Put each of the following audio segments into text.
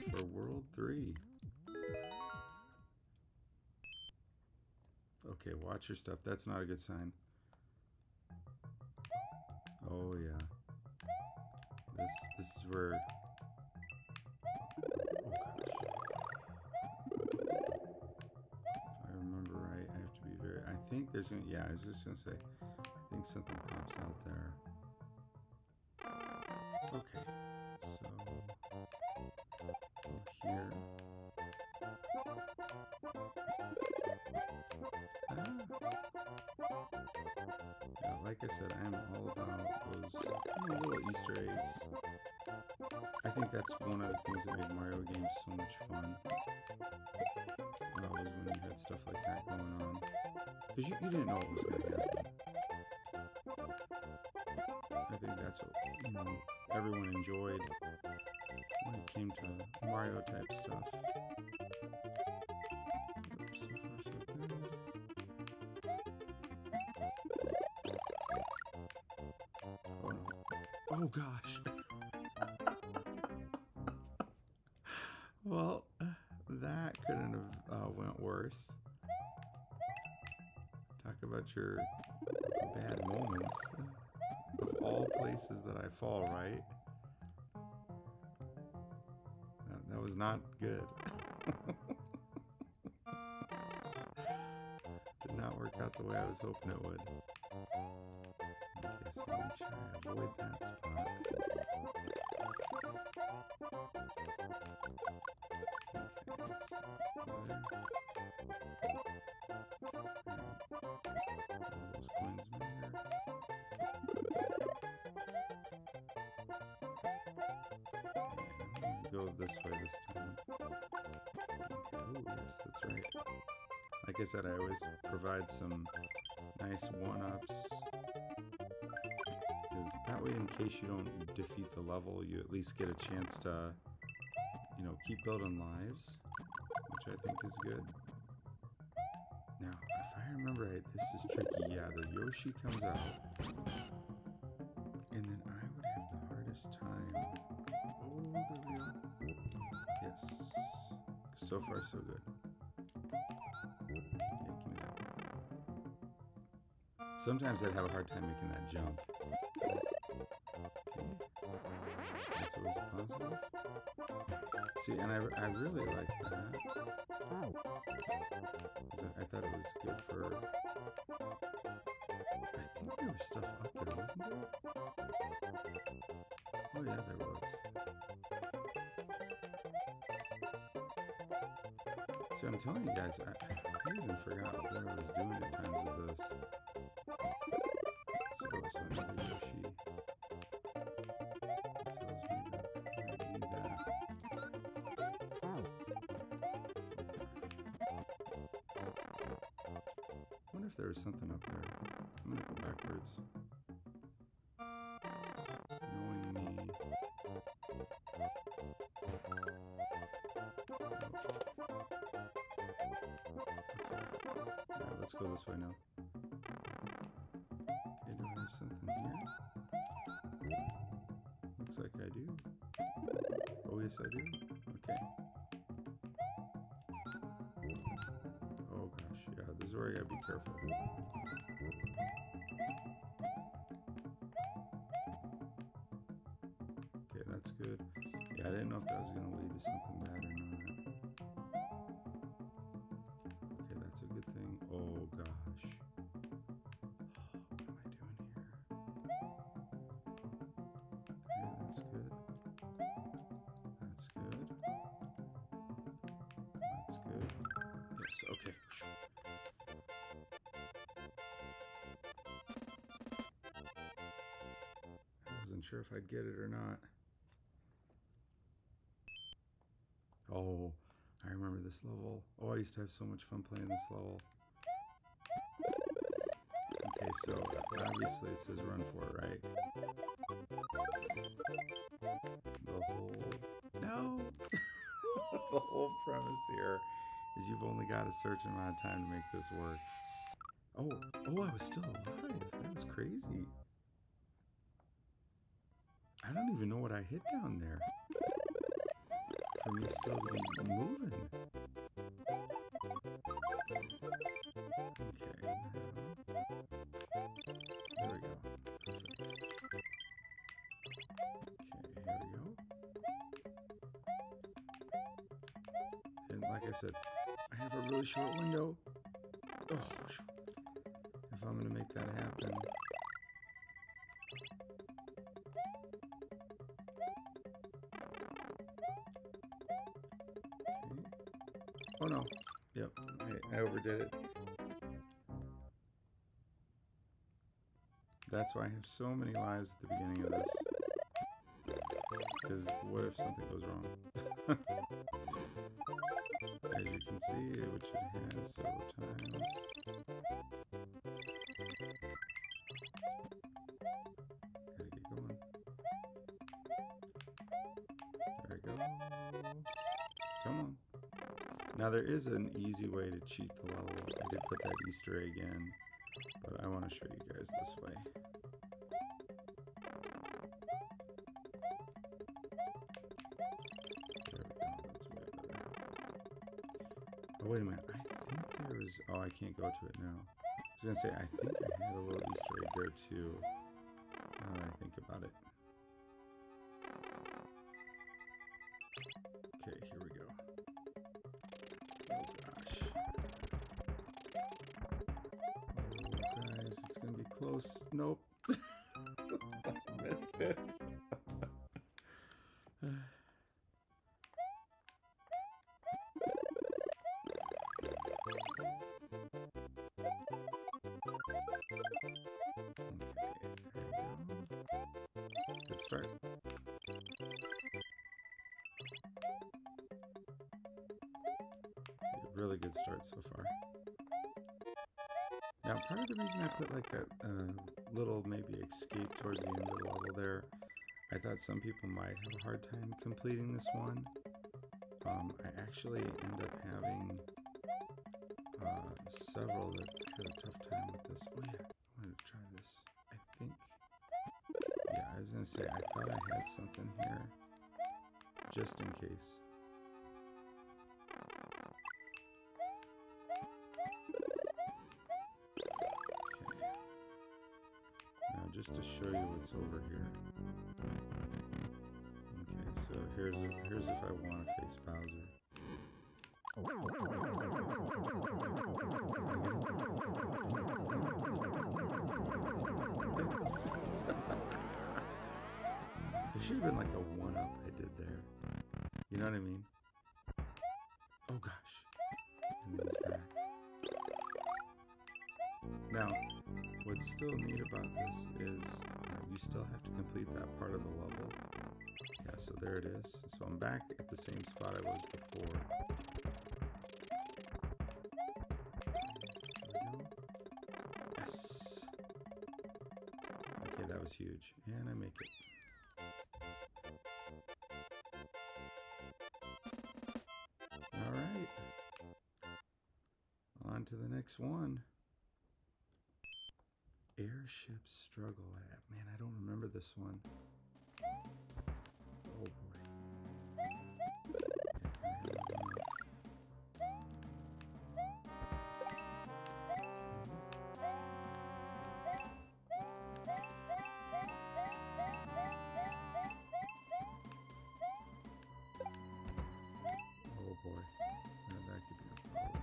for World 3. Okay, watch your step. That's not a good sign. Oh yeah. This is where. Oh gosh. If I remember right, I have to be very. I think there's gonna. Yeah, I was just gonna say. I think something pops out there. Okay, so go here. Yeah, like I said, I am all about those little Easter eggs. I think that's one of the things that made Mario games so much fun. Was when you had stuff like that going on. Because you didn't know what was going to happen. I think that's what, everyone enjoyed when it came to Mario type stuff. Oops, so far so good. Oh no. Oh gosh. Well, that couldn't have went worse. Talk about your bad moments. Of all places that I fall, right? That was not good. Did not work out the way I was hoping it would. Okay, so make sure I avoid that spot. Okay, so there. All those coins matter. Go this way this time. Okay. Oh yes, that's right. Like I said, I always provide some nice one-ups, because that way, in case you don't defeat the level, you at least get a chance to, keep building lives, which I think is good. Now, if I remember right, this is tricky. Yeah, the Yoshi comes out, and then I would have the hardest time. Oh, there we go. Yes. So far, so good. Okay, give me that. Sometimes I'd have a hard time making that jump. Okay. That's always a positive. See, and I really like that. I thought it was good for... I think there was stuff up there, wasn't there? Oh yeah, there was. See, I'm telling you guys, I even forgot what I was doing at times with this. So another Yoshi. It tells me that I need that. I wonder if there was something up there. I'm gonna go backwards. Knowing me. Yeah, let's go this way now. Okay, do I have something here? Looks like I do. Oh, yes, I do. Okay. Oh, gosh. Yeah, this is where I gotta be careful. Okay, that's good. Yeah, I didn't know if that was gonna lead to something bad or not. Okay, that's a good thing. Oh, gosh. What am I doing here? Okay, that's good. That's good. That's good. Yes, okay. I wasn't sure if I'd get it or not. Oh, I remember this level. Oh, I used to have so much fun playing this level. Okay, so obviously it says run for it, right? The whole... No! The whole premise here is you've only got a certain amount of time to make this work. Oh, I was still alive. That was crazy. I don't even know what I hit down there. for me still to be moving. Okay, now. There we go. Perfect. Okay, here we go. And like I said, I have a really short window. Oh, if I'm gonna make that happen. Okay. Oh no. Yep, I overdid it. That's why I have so many lives at the beginning of this. Because what if something goes wrong? As you can see, which it has several times. Gotta get going. There we go. Come on. Now there is an easy way to cheat the level. I did put that Easter egg in, but I want to show you guys this way. There we go. That's way better. Oh, wait a minute. I think there was... Oh, I can't go to it now. I was going to say, I think I had a little Easter egg there too. Now that I think about it. Okay, here we go. Oh gosh. Oh guys, it's gonna be close. Nope. Missed it. Good start. Really good start so far. Now, part of the reason I put like that little maybe escape towards the end of the level there, I thought some people might have a hard time completing this one. I actually end up having several that had a tough time with this. Oh yeah, I wanted to try this. I think, yeah, I was gonna say, I thought I had something here, just in case. Just to show you what's over here. Okay, so here's if I want to face Bowser. There should have been like a 1-up I did there. You know what I mean? Oh gosh. And then he's back. Now, what's still neat about this is you still have to complete that part of the level. Yeah, so there it is. So I'm back at the same spot I was before. Yes! Okay, that was huge. And I make it. Alright. On to the next one. Airship Struggle App. Man, I don't remember this one. Oh boy. Oh boy. Now that could be a problem.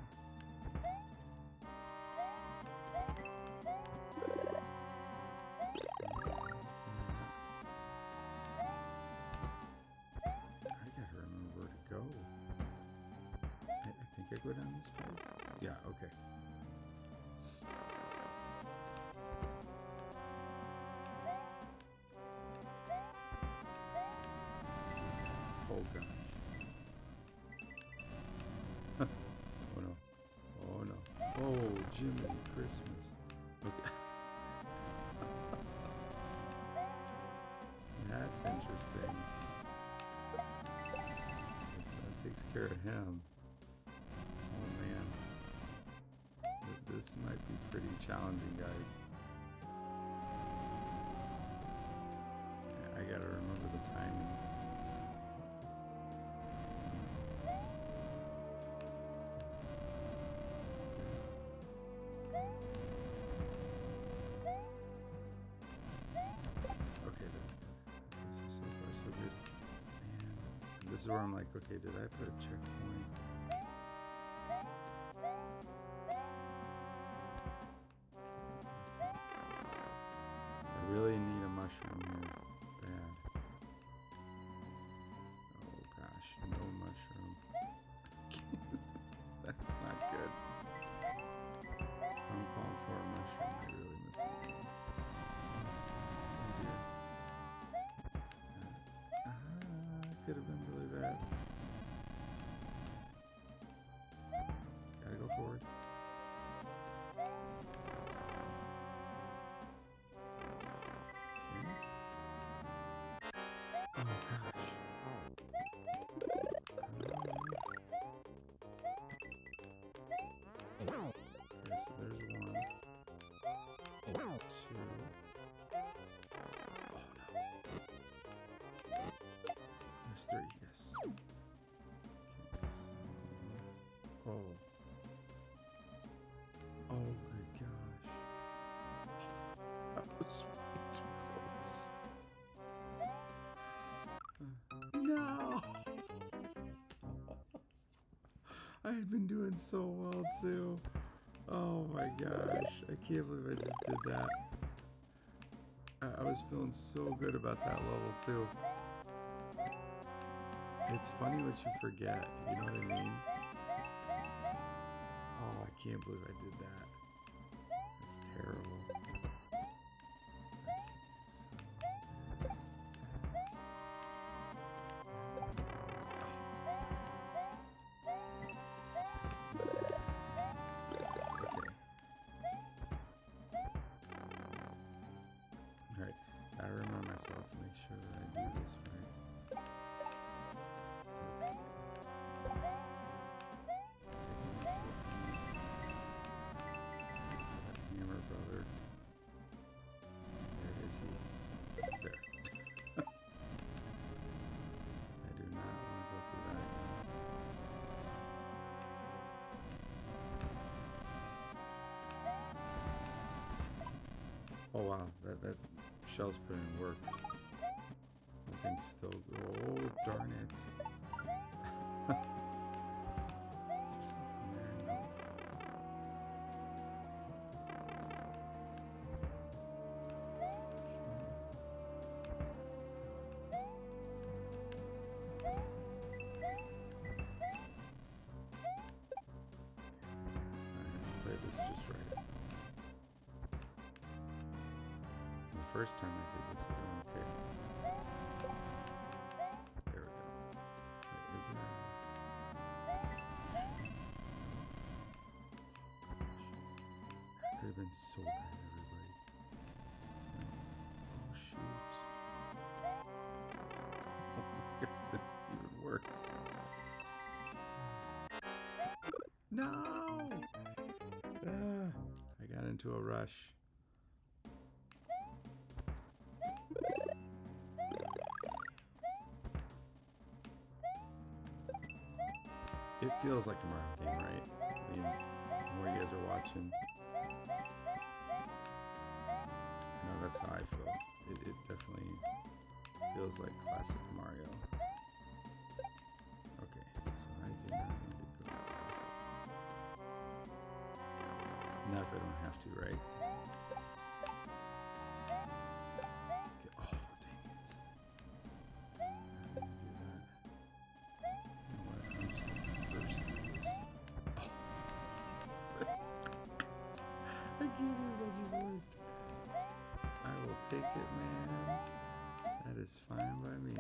I go down this pipe? Yeah, okay. Oh gosh. Oh no. Oh no. Oh, Jiminy Christmas. Okay. That's interesting. So that takes care of him. This might be pretty challenging, guys. I gotta remember the timing. This is where I'm like, okay, did I put a checkpoint? I really need a mushroom here. Bad. Oh gosh, no mushroom. That's not good. I'm calling for a mushroom. I really missed the game. Could have been really bad. Gotta go forward. Okay. Oh gosh. Okay, so there's one. Two. Oh no. There's three, yes. Okay, so. Oh. Oh, good gosh. That was way too close. No! I had been doing so well too. Oh my gosh. I can't believe I just did that. I was feeling so good about that level too. It's funny what you forget, you know what I mean? Oh, I can't believe I did that. That's terrible. Alright, gotta remember myself and make sure that I do this right. Hammer brother. Where is he? There. I do not want to go through that again. Oh wow, that shell's put in work. That thing's still. Oh darn it. Is there something there? No. Play this just right. The first time I did this, it went okay. There we go. Wait, is there? That could have been so bad, everybody. Oh shoot. Oh my god, even worse. No! I got into a rush. It feels like a Mario game, right? I mean, the more you guys are watching. I know that's how I feel. It definitely feels like classic Mario. Okay, so I do not need to go that way. Not if I don't have to, right? Okay. Oh, dang it. I didn't do that. You know what? I'm just gonna burst through this. Oh. I can't believe that just worked. I will take it, man. That is fine by me.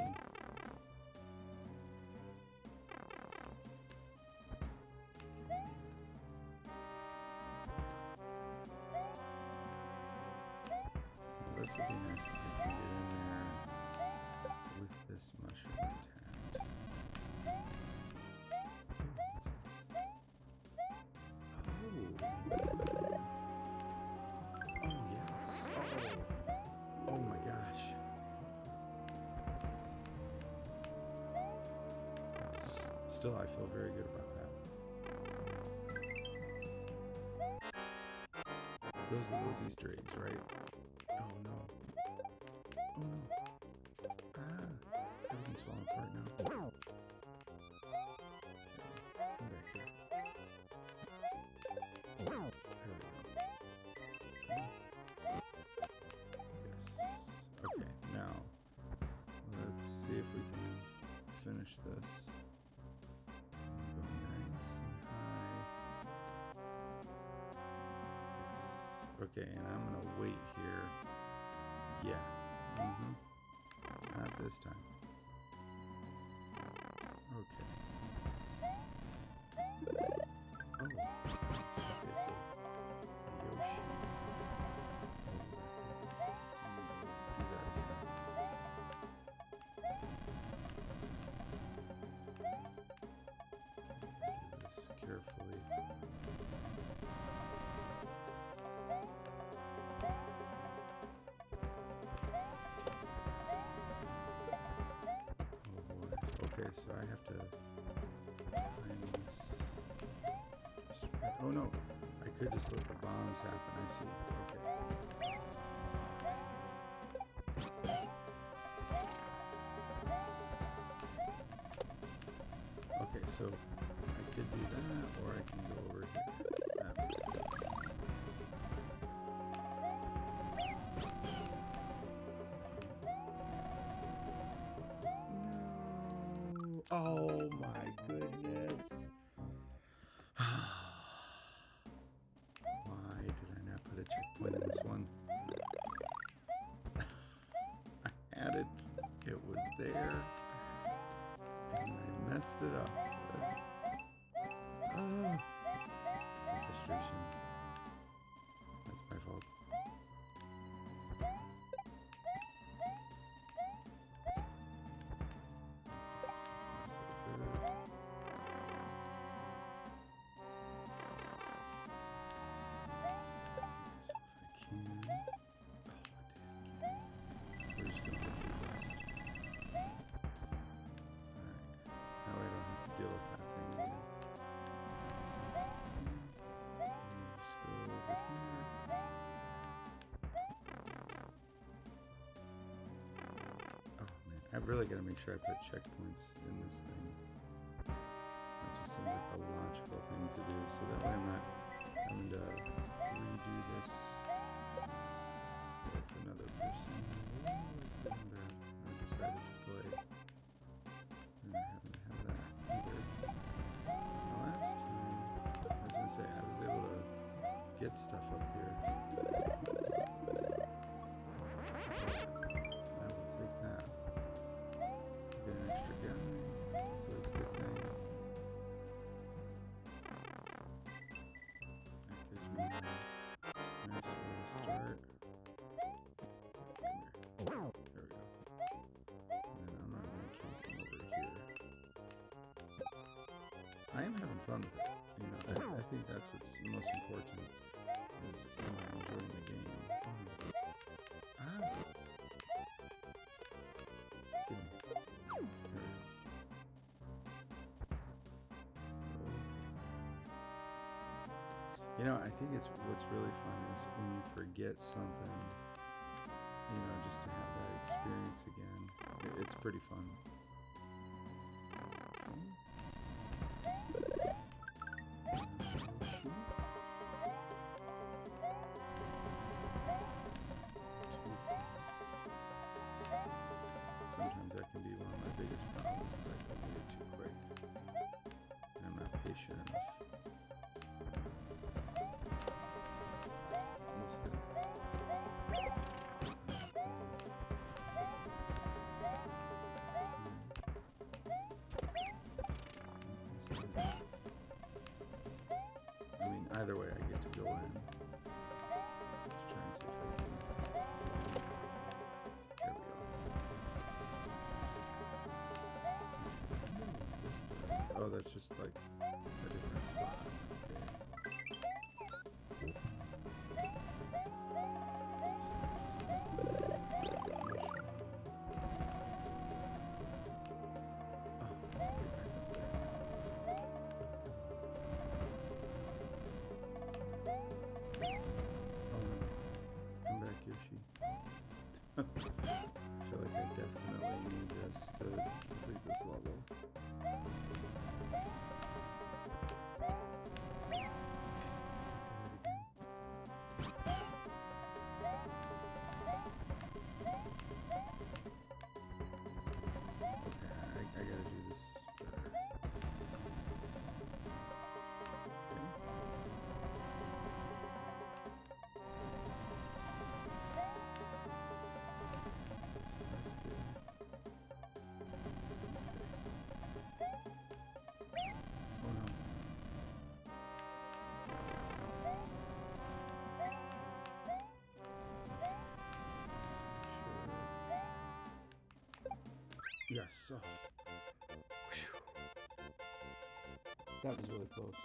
This would be nice if I can get in there with this mushroom intact. Oh. Oh, yes. Oh. Oh my gosh. Still, I feel very good about that. Those are those Easter eggs, right? Oh no. Oh no. Ah. Everything's falling apart now. finish this. Go nice and high. Yes. Okay, and I'm gonna wait here. Yeah. Not this time. Okay. Oh. Okay, so Yoshi. Do that again. Do this carefully. Okay, so I have to find this. Oh no, I could just let the bombs happen. I see. Okay. Okay, so I could do that, or I can go over here. That makes sense. Oh my goodness. Why did I not put a checkpoint in this one? I had it. It was there. And I messed it up. The frustration. That's my fault. I've really got to make sure I put checkpoints in this thing. That just seems like a logical thing to do, so that way I'm not having to redo this with another person. I decided to play. I'm not having to have that either. Last time, I was going to say, I was able to get stuff up here. I will take that. Get an extra guy, so it's a good thing. That gives me a nice way to start. Come here. There we go. And then I'm not going to come over here. I am having fun with it. You know, I think that's what's most important. Is am I enjoying the game? Ah. Give me. You know, I think it's what's really fun is when you forget something, you know, just to have that experience again. It's pretty fun. Sometimes that can be one of my biggest problems is I go way too quick. And I'm not patient enough. Almost hit it. I mean, either way, I get to go in. Just trying to see if I can. There we go. Oh, that's just like a different spot. Okay. Come back, Yoshi. I feel like I definitely need this to complete this level. I gotta do this Yes. Oh. That was really close.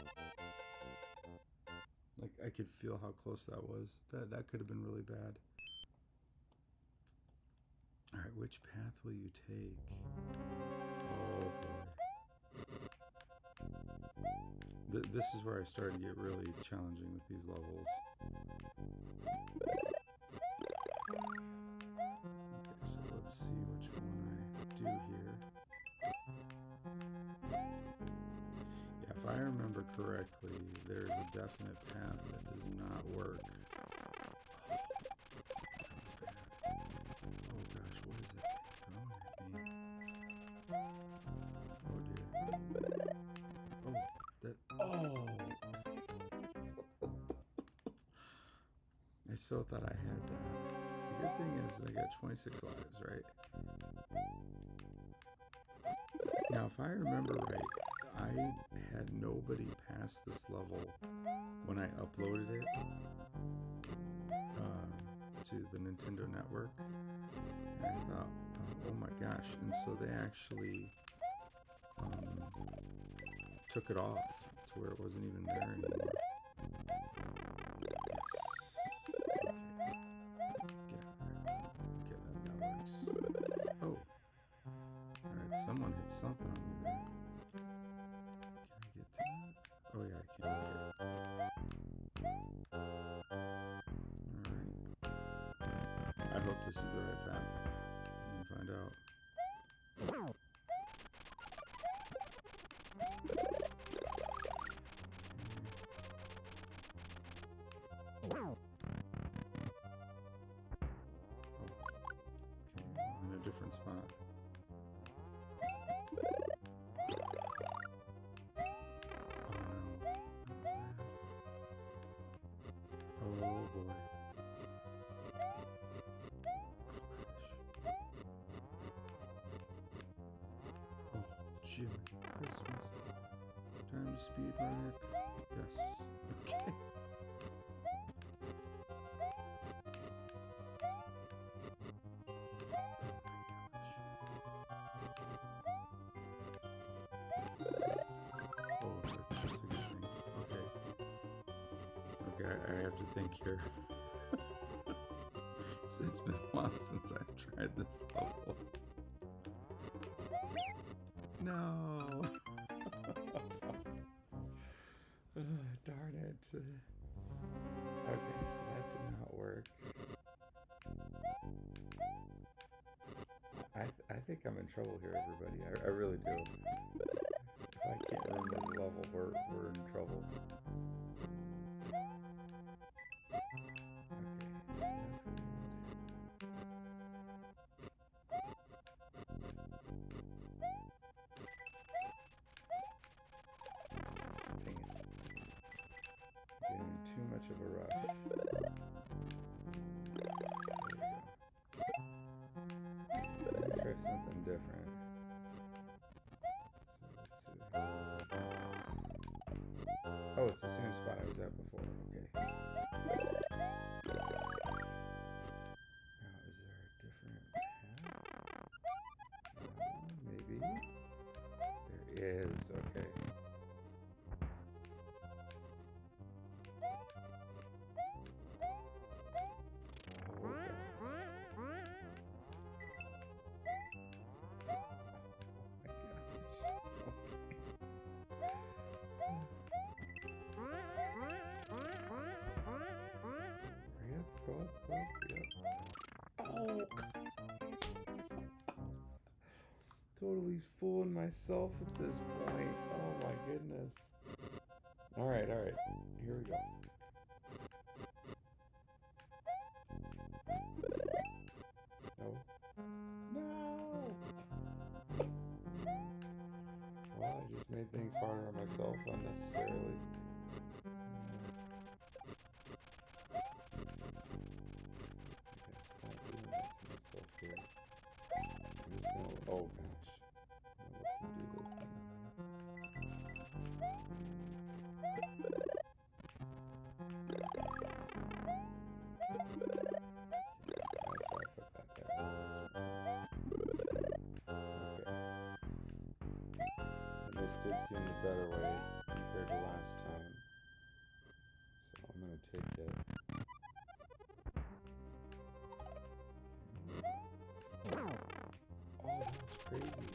Like, I could feel how close that was. That could have been really bad. Alright, which path will you take? Oh boy. This is where I started to get really challenging with these levels. Okay, so let's see which one I do here. Yeah, if I remember correctly, there's a definite path that does not work. Oh gosh, what is it throwing at me? Oh dear. Oh, that. Oh! I still thought I had that. The good thing is I got 26 lives, right? Now, if I remember right, I had nobody pass this level when I uploaded it to the Nintendo Network. And I thought, oh my gosh. And so they actually took it off to where it wasn't even there anymore. Someone hit something on me there. Can I get to that? Oh yeah, I can. Okay. Alright. I hope this is the right path. I'm gonna find out. Oh. Okay, I'm in a different spot. Oh boy. Oh Jim, Christmas. Time to speed run it. Yes. Okay. Oh, that's a good thing. Okay. Okay, I have to think here. It's been a while since I've tried this level. No! Darn it. Okay, so that did not work. I think I'm in trouble here, everybody. I really do. If I can't remember the level, we're in trouble. Too much of a rush. Let me try something different. So let's see. Oh, it's the same spot I was at before. Okay. Now, is there a different path? Maybe. There is. Okay. Oh, totally fooling myself at this point. Oh my goodness. Alright, alright. Here we go. No. No! Well, I just made things harder on myself unnecessarily. Oh gosh. That's why I put that there. this did seem the better way compared to last time. So I'm going to take it. Oh, that was crazy.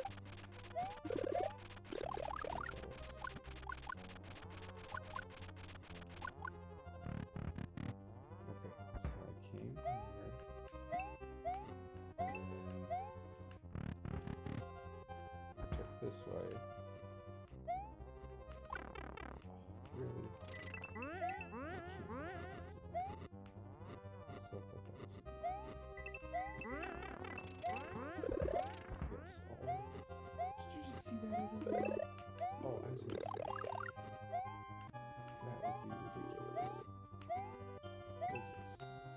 Okay, so I came here. And then I took this way. Really? I still thought that was... Yes. Oh. Did you just see that everywhere? Oh, I was gonna say. That would be ridiculous. What is this?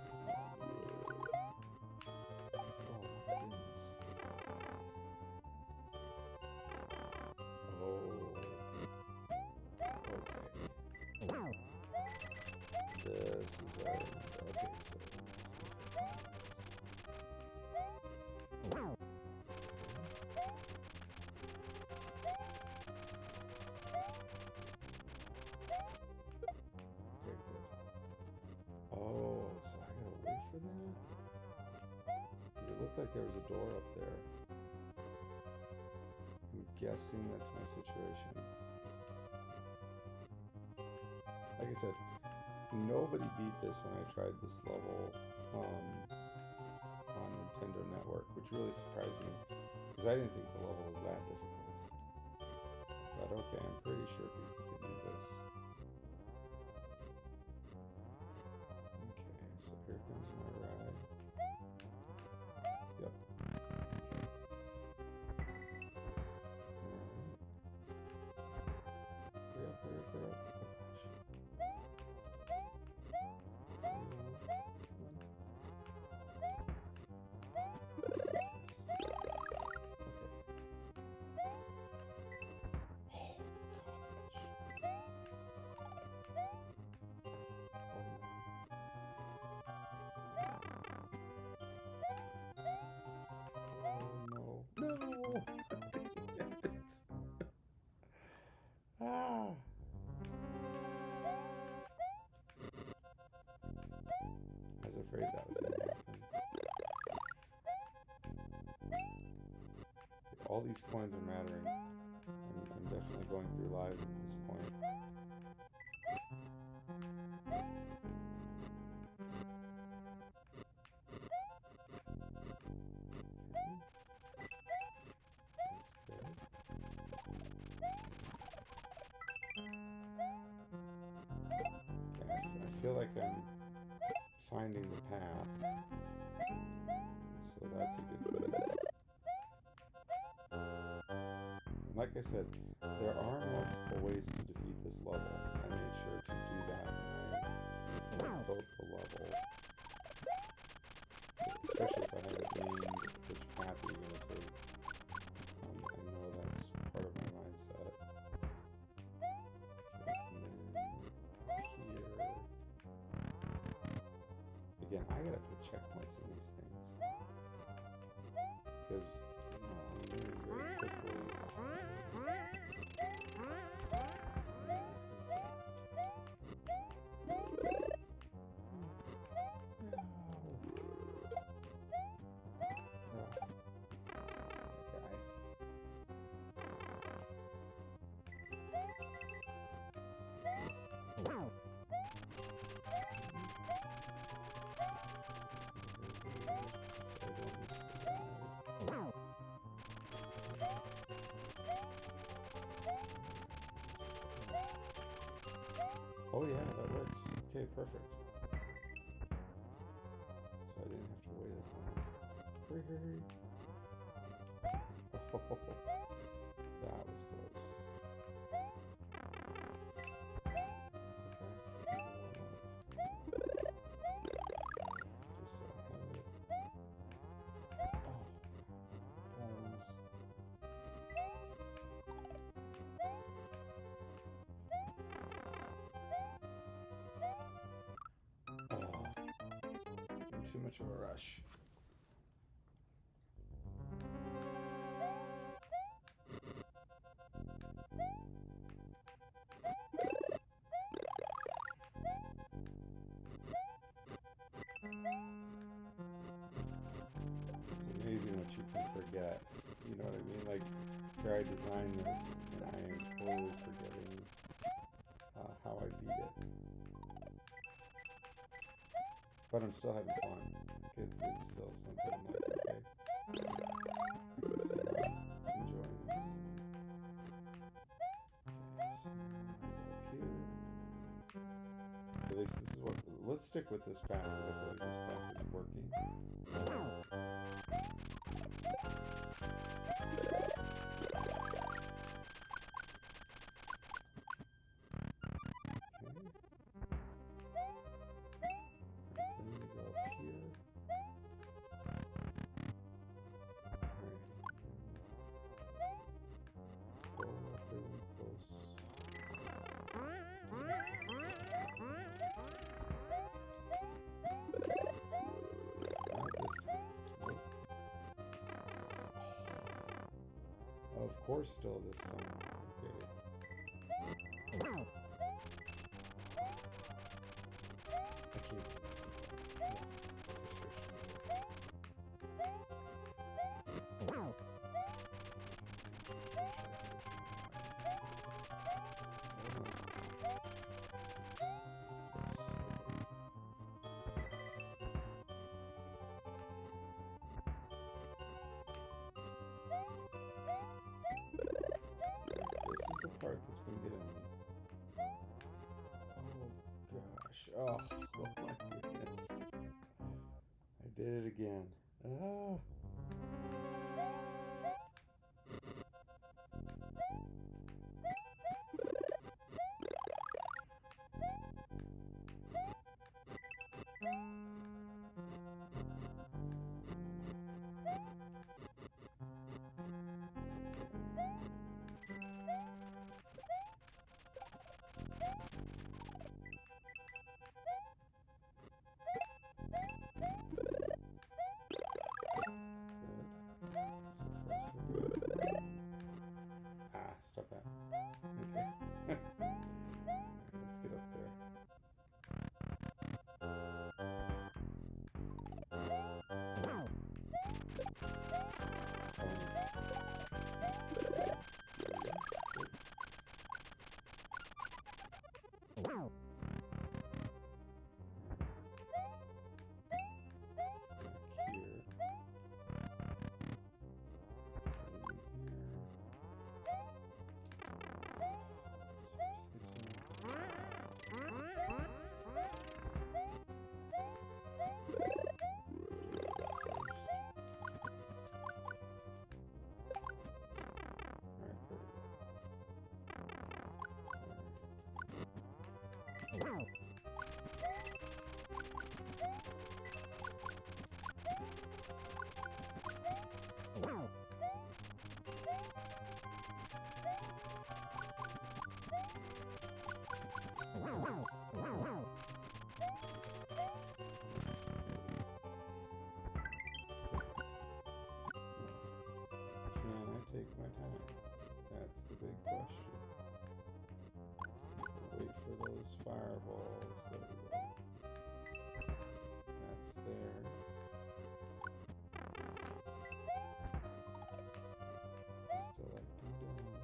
Oh my goodness. Oh. Okay. This is what I remember. Okay, so let's see if I can do this. Okay, good. Oh, so I gotta wait for that? Because it looked like there was a door up there. I'm guessing that's my situation. Like I said, nobody beat this when I tried this level on Nintendo Network, which really surprised me, because I didn't think the level was that difficult. But okay, I'm pretty sure people can do this. Okay, so here comes my ride. Yep. Okay. Alright. Hurry up, hurry up, hurry up. Oh, shoot. Ah! I was afraid that was going to happen. All these coins are mattering. I'm definitely going through lives at this point. I feel like I'm finding the path, so that's a good thing. Like I said, there are multiple ways to defeat this level. I made sure to do that when I built the level, especially if I haven't named which path you're going to take. I know that's part of my mindset. Again, I gotta put checkpoints in these things, because I'm moving very quickly. Oh yeah, that works. Okay, perfect. So I didn't have to wait as long. Hurry, hurry. Oh, that was close. Just so I have it. Oh, bones. Too much of a rush. amazing what you can forget. You know what I mean? Like, here I designed this, and I am totally forgetting how I beat it. But I'm still having fun. It's still something I'm like, okay. Let's see how I'm enjoying this. Okay, so at least this is what. Let's stick with this path because I feel like this path is working. Of course, still this time. Okay. I keep. Part that's been getting me. Oh gosh. Oh my goodness. I did it again. Ah. Stop that. Okay. Let's get up there. Take my time. That's the big question. Wait for those fireballs. There we go. That's there. Still acting down.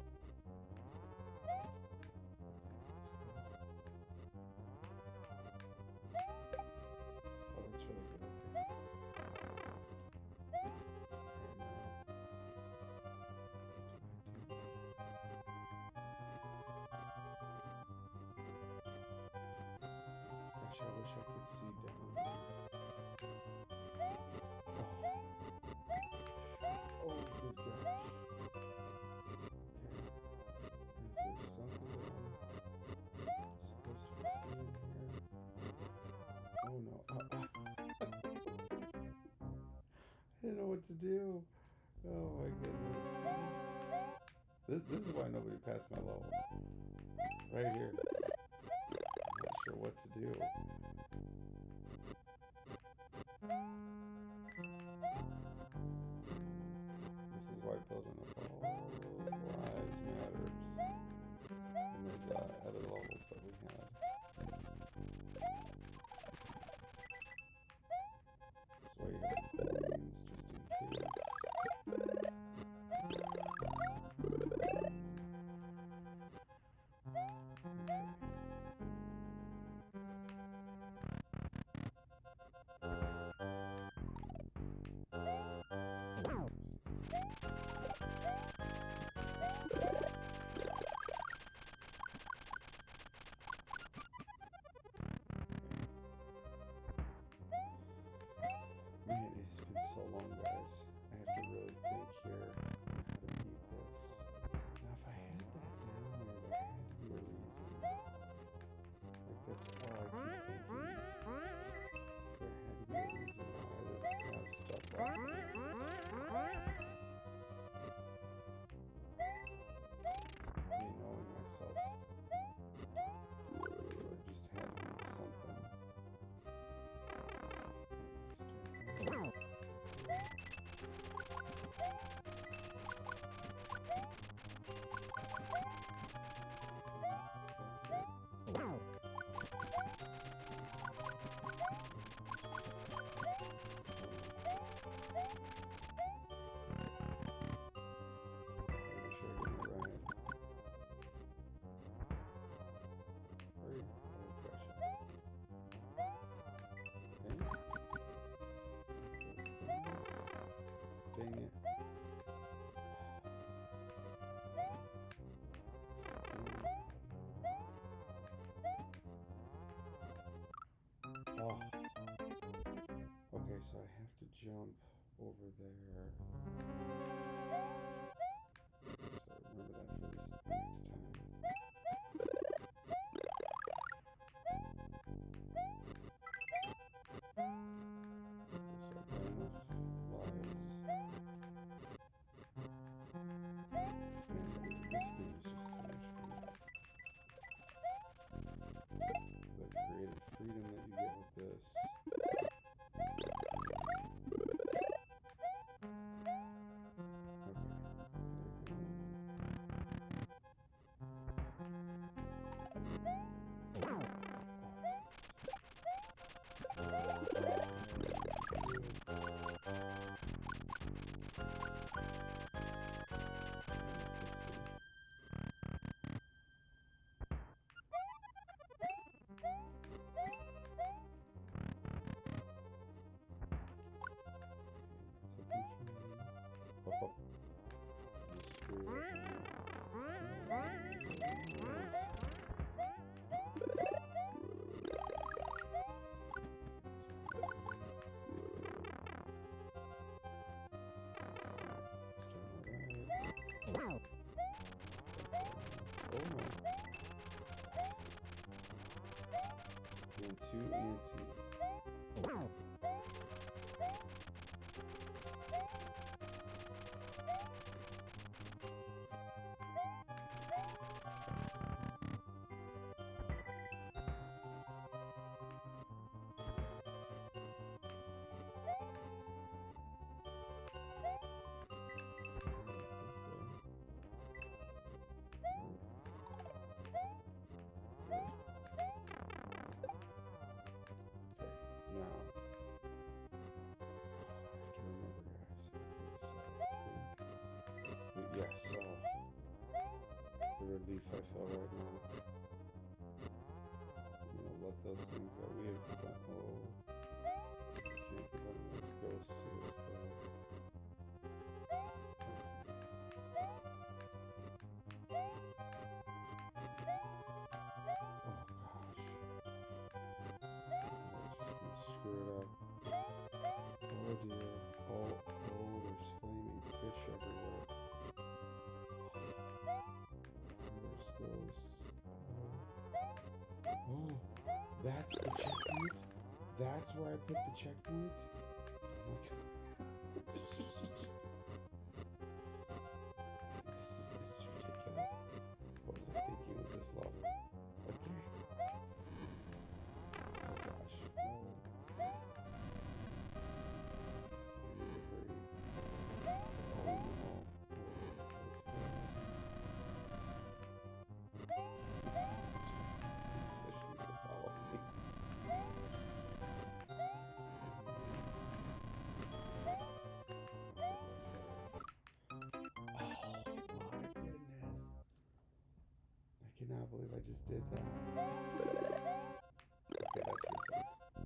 Oh, that's really good. I wish I could see down there. Oh good gosh. Okay. Is there something I'm supposed to be seeing here? Oh no. I didn't know what to do. Oh my goodness. This is why nobody passed my level. Right here. Not sure what to do. This is why building up all those lives matters. And those other levels that we had. That's why you have coins, just in case. jump over there. So remember that for this next time. So I've got enough lives. Man, this game is just so much fun. The creative freedom that you get with this. And too antsy. Yes, the relief I feel right now. I'm gonna let those things go. We have done, can't be letting those ghosts see us though. Oh gosh. I'm just gonna screw it up. Oh dear. Oh, there's flaming fish everywhere. Ghosts. Oh, that's the checkpoint? That's where I put the checkpoint? Oh my god. This is ridiculous. What was I thinking with this level? Okay. Oh gosh. I need to hurry. Oh no. I cannot believe I just did that. Okay, that's good stuff.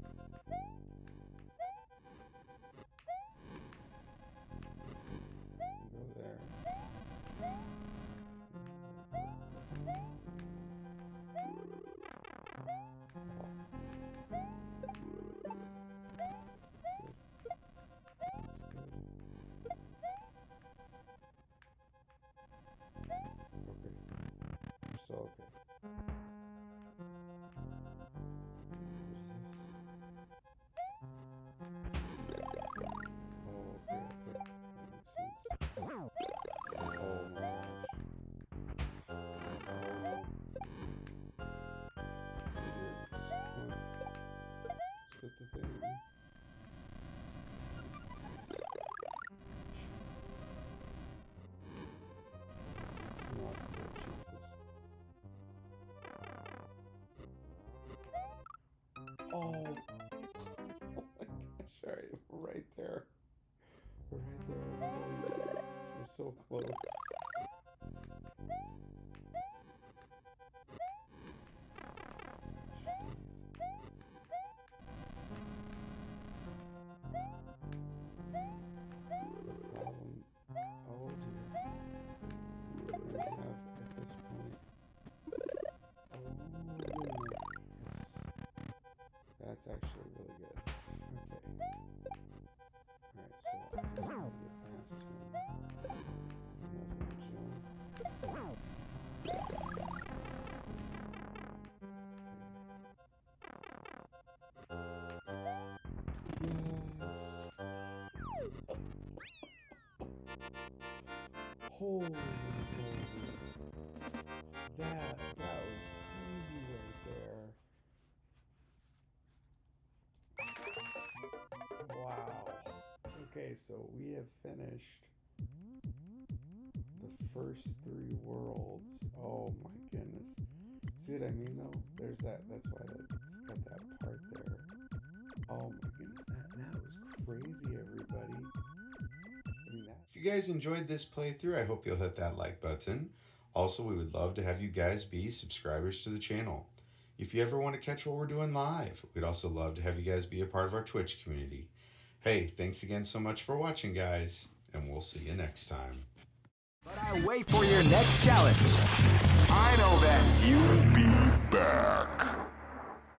Go there. So okay. Split the thing. Oh. Oh my gosh, alright, right there. Right there. We're so close. That's actually really good. Okay. Alright, Holy moly. That was crazy right there. Wow. Okay, so we have finished the first 3 worlds. Oh my goodness. See what I mean though? There's that, that's why it's got that part there. Oh my goodness, that was crazy, everybody. If you guys enjoyed this playthrough, I hope you'll hit that like button. Also, we would love to have you guys be subscribers to the channel. If you ever want to catch what we're doing live, we'd also love to have you guys be a part of our Twitch community. Hey, thanks again so much for watching, guys, and we'll see you next time. But I wait for your next challenge. I know that you